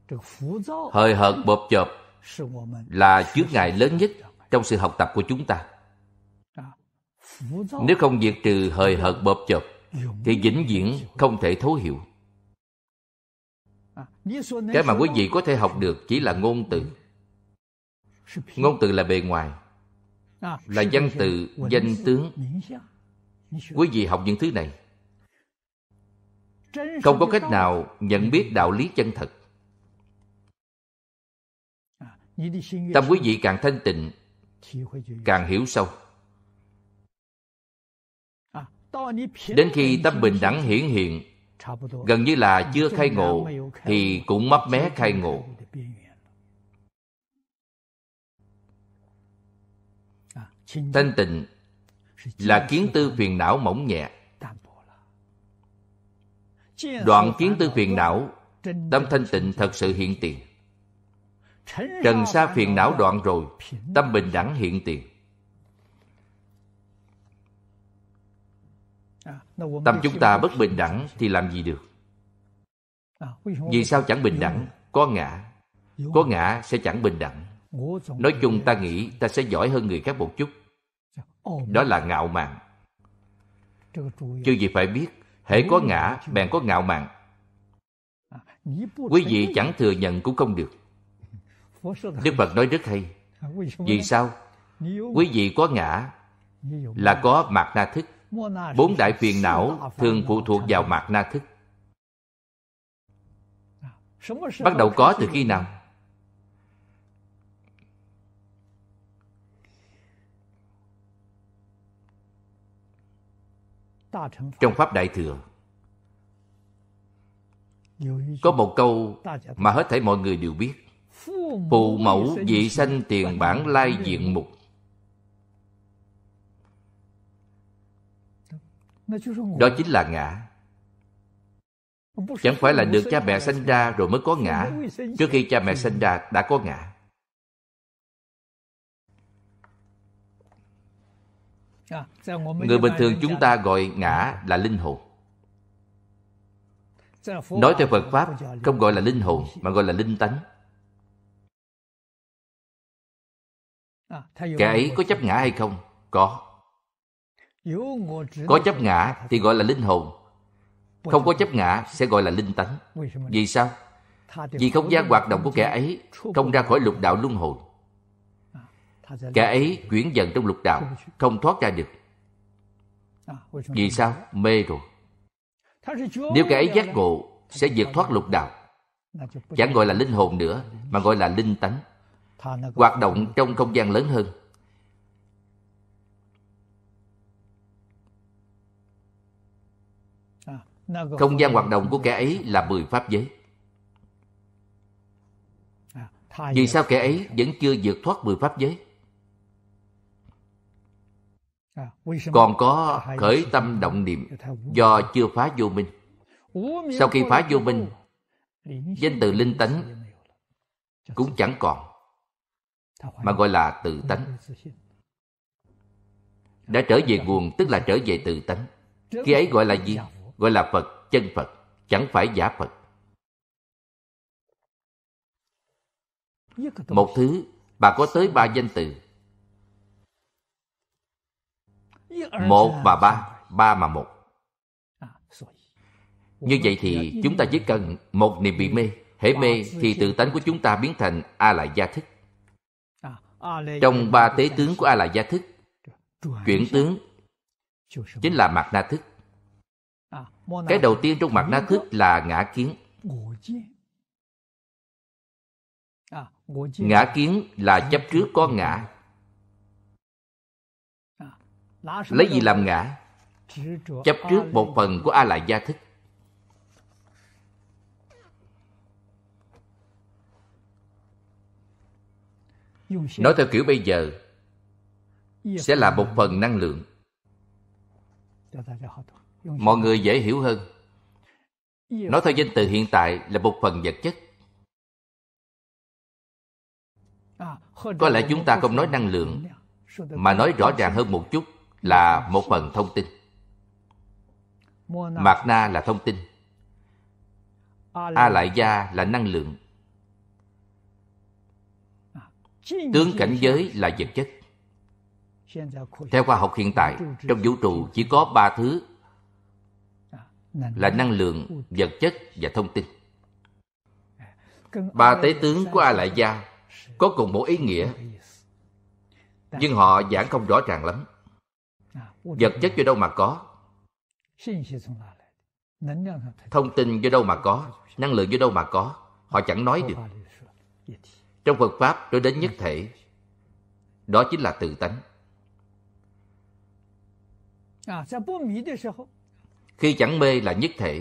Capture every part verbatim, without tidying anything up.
Hời hợt bộp chộp là chướng ngại lớn nhất trong sự học tập của chúng ta. Nếu không diệt trừ hời hợt bộp chộp thì vĩnh viễn không thể thấu hiểu. Cái mà quý vị có thể học được chỉ là ngôn từ. Ngôn từ là bề ngoài, là văn từ, danh tướng. Quý vị học những thứ này không có cách nào nhận biết đạo lý chân thật. Tâm quý vị càng thanh tịnh, càng hiểu sâu. Đến khi tâm bình đẳng hiển hiện, gần như là chưa khai ngộ thì cũng mấp mé khai ngộ. Thanh tịnh là kiến tư phiền não mỏng nhẹ. Đoạn kiến tư phiền não, tâm thanh tịnh thật sự hiện tiền. Trần sa phiền não đoạn rồi, tâm bình đẳng hiện tiền. Tâm chúng ta bất bình đẳng thì làm gì được? Vì sao chẳng bình đẳng? Có ngã. Có ngã sẽ chẳng bình đẳng. Nói chung ta nghĩ ta sẽ giỏi hơn người khác một chút. Đó là ngạo mạn. Chứ gì phải biết, hễ có ngã, bèn có ngạo mạn. Quý vị chẳng thừa nhận cũng không được. Đức Phật nói rất hay. Vì sao? Quý vị có ngã là có mạt na thức. Bốn đại phiền não thường phụ thuộc vào mạt na thức. Bắt đầu có từ khi nào? Trong Pháp Đại Thừa có một câu mà hết thảy mọi người đều biết: Phụ mẫu vị sanh tiền bản lai diện mục. Đó chính là ngã. Chẳng phải là được cha mẹ sanh ra rồi mới có ngã. Trước khi cha mẹ sanh ra đã có ngã. Người bình thường chúng ta gọi ngã là linh hồn. Nói theo Phật Pháp không gọi là linh hồn mà gọi là linh tánh. Kẻ ấy có chấp ngã hay không? Có. Có chấp ngã thì gọi là linh hồn. Không có chấp ngã sẽ gọi là linh tánh. Vì sao? Vì không gian hoạt động của kẻ ấy không ra khỏi lục đạo luân hồi. Kẻ ấy chuyển dần trong lục đạo, không thoát ra được. Vì sao? Mê rồi. Nếu kẻ ấy giác ngộ sẽ vượt thoát lục đạo. Chẳng gọi là linh hồn nữa mà gọi là linh tánh. Hoạt động trong không gian lớn hơn. Không gian hoạt động của kẻ ấy là mười pháp giới. Vì sao kẻ ấy vẫn chưa vượt thoát mười pháp giới? Còn có khởi tâm động niệm do chưa phá vô minh. Sau khi phá vô minh, danh từ linh tánh cũng chẳng còn, mà gọi là tự tánh. Đã trở về nguồn tức là trở về tự tánh. Khi ấy gọi là gì? Gọi là Phật, chân Phật, chẳng phải giả Phật. Một thứ bà có tới ba danh từ. Một mà ba, ba mà một. Như vậy thì chúng ta chỉ cần một niệm bị mê. Hễ mê thì tự tánh của chúng ta biến thành A-lại gia thức. Trong ba tế tướng của A-lại gia thức, chuyển tướng chính là mạt na thức. Cái đầu tiên trong mạt na thức là ngã kiến. Ngã kiến là chấp trước có ngã. Lấy gì làm ngã? Chấp trước một phần của A-lại gia thức. Nói theo kiểu bây giờ sẽ là một phần năng lượng. Mọi người dễ hiểu hơn. Nói theo danh từ hiện tại là một phần vật chất. Có lẽ chúng ta không nói năng lượng, mà nói rõ ràng hơn một chút là một phần thông tin. Mạt na là thông tin, A-lại gia là năng lượng. Tướng cảnh giới là vật chất. Theo khoa học hiện tại, trong vũ trụ chỉ có ba thứ là năng lượng, vật chất và thông tin. Ba tế tướng của A Lại Gia có cùng một ý nghĩa, nhưng họ giảng không rõ ràng lắm. Vật chất do đâu mà có? Thông tin do đâu mà có? Năng lượng do đâu mà có? Họ chẳng nói được. Trong Phật Pháp nói đến nhất thể, đó chính là tự tánh. Khi chẳng mê là nhất thể.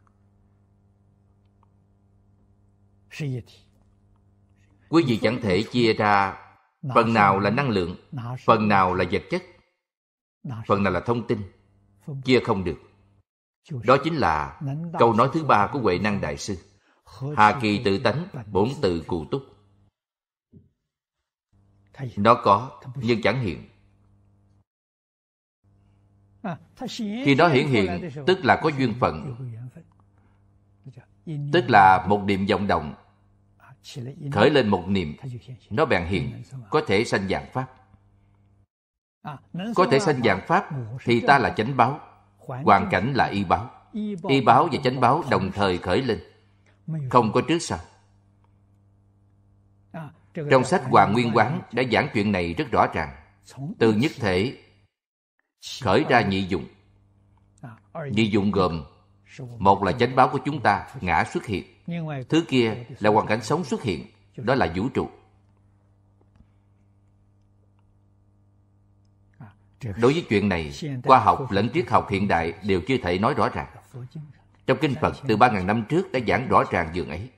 Quý vị chẳng thể chia ra phần nào là năng lượng, phần nào là vật chất, phần nào là thông tin. Chia không được. Đó chính là câu nói thứ ba của Huệ Năng Đại Sư. Hà kỳ tự tánh, bổn tự cụ túc. Nó có, nhưng chẳng hiện. Khi nó hiển hiện, tức là có duyên phận, tức là một niệm vọng động, khởi lên một niệm, nó bèn hiện, có thể sanh vạn pháp. Có thể sanh vạn pháp thì ta là chánh báo, hoàn cảnh là y báo. Y báo và chánh báo đồng thời khởi lên, không có trước sau. Trong sách Hoàng Nguyên Quán đã giảng chuyện này rất rõ ràng. Từ nhất thể khởi ra nhị dụng. Nhị dụng gồm một là chánh báo của chúng ta, ngã xuất hiện. Thứ kia là hoàn cảnh sống xuất hiện, đó là vũ trụ. Đối với chuyện này, khoa học lẫn triết học hiện đại đều chưa thể nói rõ ràng. Trong kinh Phật từ ba ngàn năm trước đã giảng rõ ràng dường ấy.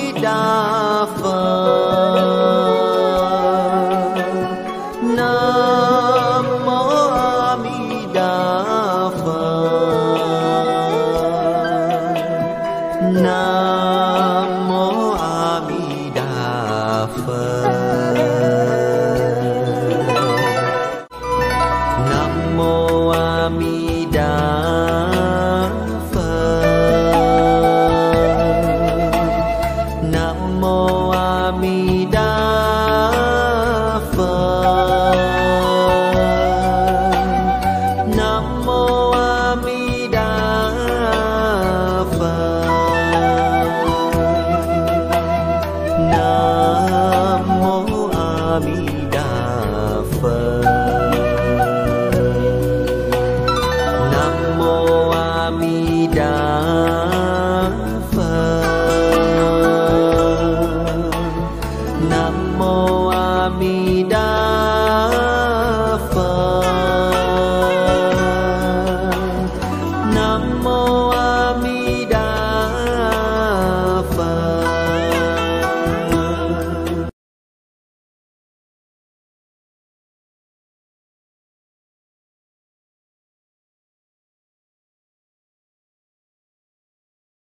Nam